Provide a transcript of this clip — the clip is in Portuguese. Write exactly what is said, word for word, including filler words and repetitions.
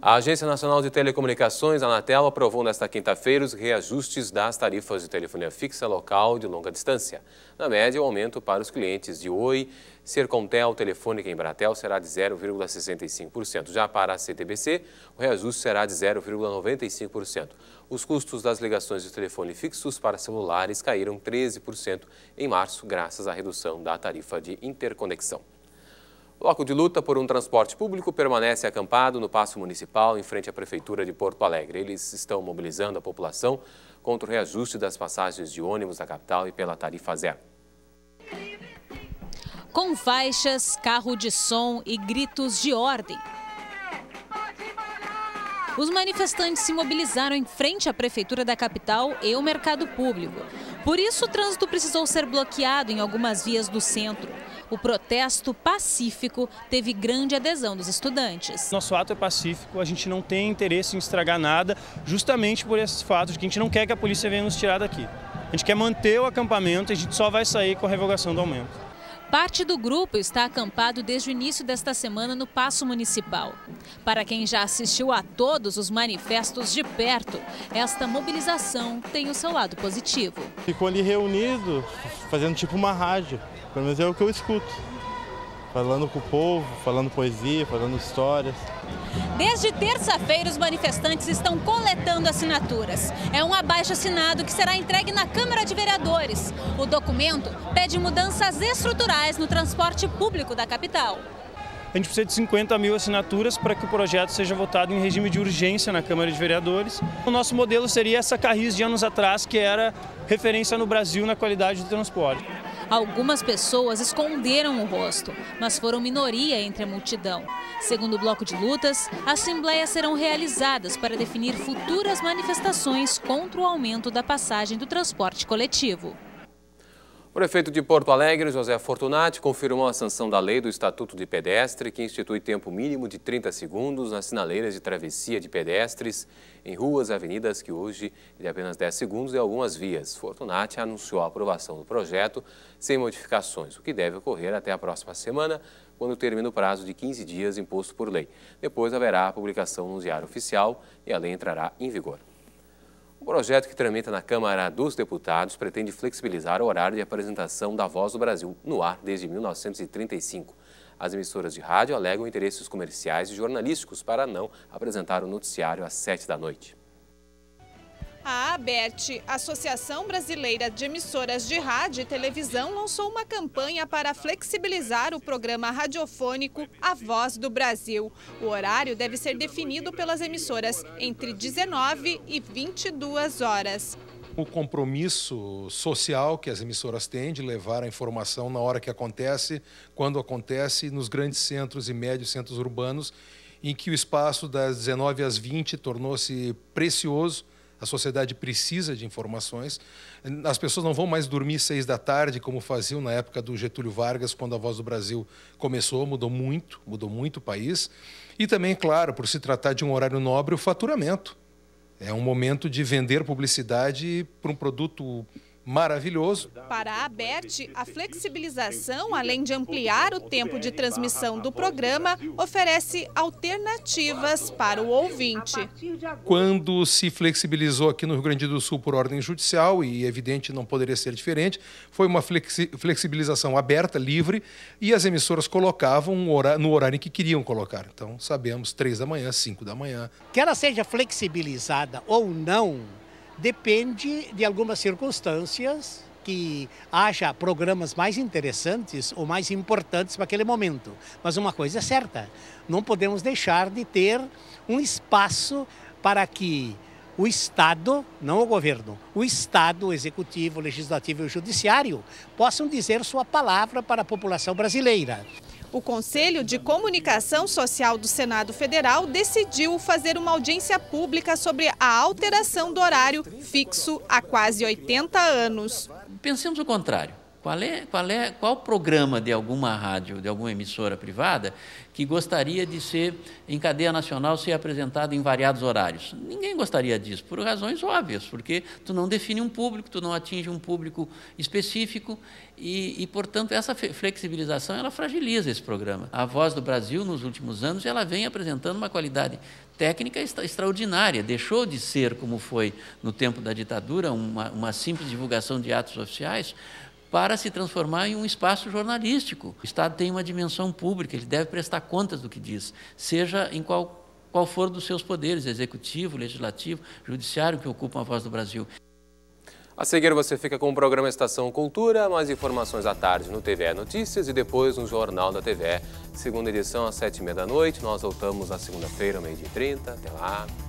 A Agência Nacional de Telecomunicações, a Anatel, aprovou nesta quinta-feira os reajustes das tarifas de telefonia fixa local de longa distância. Na média, o aumento para os clientes de Oi, Sercontel, Telefônica e Embratel será de zero vírgula sessenta e cinco por cento. Já para a C T B C, o reajuste será de zero vírgula noventa e cinco por cento. Os custos das ligações de telefone fixos para celulares caíram treze por cento em março, graças à redução da tarifa de interconexão. O bloco de luta por um transporte público permanece acampado no Paço Municipal, em frente à Prefeitura de Porto Alegre. Eles estão mobilizando a população contra o reajuste das passagens de ônibus da capital e pela tarifa zero. Com faixas, carro de som e gritos de ordem, os manifestantes se mobilizaram em frente à Prefeitura da capital e ao mercado público. Por isso, o trânsito precisou ser bloqueado em algumas vias do centro. O protesto pacífico teve grande adesão dos estudantes. Nosso ato é pacífico, a gente não tem interesse em estragar nada, justamente por esses fatos de que a gente não quer que a polícia venha nos tirar daqui. A gente quer manter o acampamento e a gente só vai sair com a revogação do aumento. Parte do grupo está acampado desde o início desta semana no Paço Municipal. Para quem já assistiu a todos os manifestos de perto, esta mobilização tem o seu lado positivo. Ficou ali reunido, fazendo tipo uma rádio, pelo menos é o que eu escuto. Falando com o povo, falando poesia, falando histórias. Desde terça-feira, os manifestantes estão coletando assinaturas. É um abaixo-assinado que será entregue na Câmara de Vereadores. O documento pede mudanças estruturais no transporte público da capital. A gente precisa de cinquenta mil assinaturas para que o projeto seja votado em regime de urgência na Câmara de Vereadores. O nosso modelo seria essa Carris de anos atrás, que era referência no Brasil na qualidade do transporte. Algumas pessoas esconderam o rosto, mas foram minoria entre a multidão. Segundo o bloco de lutas, assembleias serão realizadas para definir futuras manifestações contra o aumento da passagem do transporte coletivo. O prefeito de Porto Alegre, José Fortunati, confirmou a sanção da lei do Estatuto de Pedestre, que institui tempo mínimo de trinta segundos nas sinaleiras de travessia de pedestres em ruas e avenidas, que hoje é de apenas dez segundos em algumas vias. Fortunati anunciou a aprovação do projeto sem modificações, o que deve ocorrer até a próxima semana, quando termina o prazo de quinze dias imposto por lei. Depois haverá a publicação no Diário Oficial e a lei entrará em vigor. O projeto que tramita na Câmara dos Deputados pretende flexibilizar o horário de apresentação da Voz do Brasil no ar desde mil novecentos e trinta e cinco. As emissoras de rádio alegam interesses comerciais e jornalísticos para não apresentar o noticiário às sete da noite. A ABERT, Associação Brasileira de Emissoras de Rádio e Televisão, lançou uma campanha para flexibilizar o programa radiofônico A Voz do Brasil. O horário deve ser definido pelas emissoras entre dezenove e vinte e duas horas. O compromisso social que as emissoras têm de levar a informação na hora que acontece, quando acontece, nos grandes centros e médios centros urbanos, em que o espaço das dezenove às vinte tornou-se precioso. A sociedade precisa de informações. As pessoas não vão mais dormir seis da tarde, como faziam na época do Getúlio Vargas, quando a Voz do Brasil começou. Mudou muito, mudou muito o país. E também, claro, por se tratar de um horário nobre, o faturamento. É um momento de vender publicidade para um produto maravilhoso. Para a ABERT, a flexibilização, além de ampliar o tempo de transmissão do programa, oferece alternativas para o ouvinte. Quando se flexibilizou aqui no Rio Grande do Sul por ordem judicial, e evidente não poderia ser diferente, foi uma flexi flexibilização aberta, livre, e as emissoras colocavam no horário em que queriam colocar. Então, sabemos, três da manhã, cinco da manhã. Que ela seja flexibilizada ou não, depende de algumas circunstâncias, que haja programas mais interessantes ou mais importantes para aquele momento. Mas uma coisa é certa, não podemos deixar de ter um espaço para que o Estado, não o governo, o Estado, o Executivo, o Legislativo e o Judiciário possam dizer sua palavra para a população brasileira. O Conselho de Comunicação Social do Senado Federal decidiu fazer uma audiência pública sobre a alteração do horário fixo há quase oitenta anos. Pensemos o contrário. Qual é, qual é, qual programa de alguma rádio, de alguma emissora privada, que gostaria de ser, em cadeia nacional, ser apresentado em variados horários? Ninguém gostaria disso, por razões óbvias, porque tu não define um público, tu não atinge um público específico e, e portanto, essa flexibilização, ela fragiliza esse programa. A Voz do Brasil, nos últimos anos, ela vem apresentando uma qualidade técnica extra, extraordinária. Deixou de ser, como foi no tempo da ditadura, uma, uma simples divulgação de atos oficiais, para se transformar em um espaço jornalístico. O Estado tem uma dimensão pública, ele deve prestar contas do que diz, seja em qual, qual for dos seus poderes, executivo, legislativo, judiciário, que ocupam a Voz do Brasil. A seguir você fica com o programa Estação Cultura, mais informações à tarde no T V E Notícias e depois no Jornal da T V E. Segunda edição às sete e meia da noite, nós voltamos na segunda-feira, ao meio-dia e trinta. Até lá.